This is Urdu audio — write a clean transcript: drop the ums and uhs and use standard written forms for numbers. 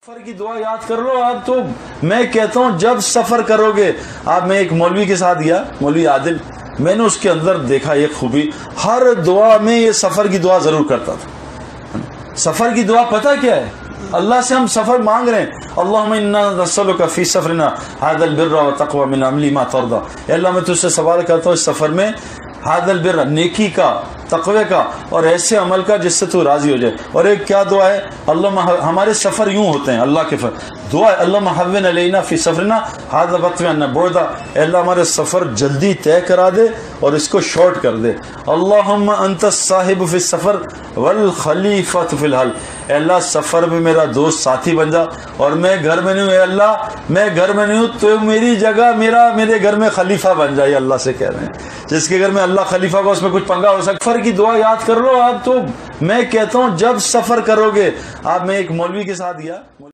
سفر کی دعا یاد کر لو آپ تو میں کہتا ہوں جب سفر کرو گے آپ. میں ایک مولوی کے ساتھ گیا, مولوی عادل, میں نے اس کے اندر دیکھا ایک خوبی, ہر دعا میں یہ سفر کی دعا ضرور کرتا تھا. سفر کی دعا پتہ کیا ہے؟ اللہ سے ہم سفر مانگ رہے ہیں, اللہم انا نسألک فی سفرنا ھذا البر والتقوی من عمل ما ترضى. اے اللہ میں تجھ سے سوال کرتا ہوں اس سفر میں ھذا البر, نیکی کا, تقوی کا اور ایسے عمل کا جس سے تو راضی ہو جائے. اور ایک کیا دعا ہے؟ اللہ ہمارے سفر یوں ہوتے ہیں, اللہ کے دعا ہے اللہ محون علینا فی سفرنا ھذا بطوی عنا بعدا. اے اللہ ہمارے سفر جلدی طے کرا دے اور اس کو شارٹ کر دے. اللہم انت الصاحب فی السفر والخلیفۃ فی الحل. اے اللہ سفر میں میرا دوست ساتھی بن جا اور میں گھر میں نہیں ہوں. اے اللہ میں گھر میں نہیں ہوں, تو میری جگہ میرے گھر میں خلیفہ بن جائے. اللہ سے کہہ رہے ہیں جس کے گھر میں اللہ خلیفہ کو اس میں کچھ پنگا ہو سکتا. سفر کی دعا یاد کر لو آپ تو میں کہتا ہوں جب سفر کرو گے آپ. میں ایک مولوی کے ساتھ گیا.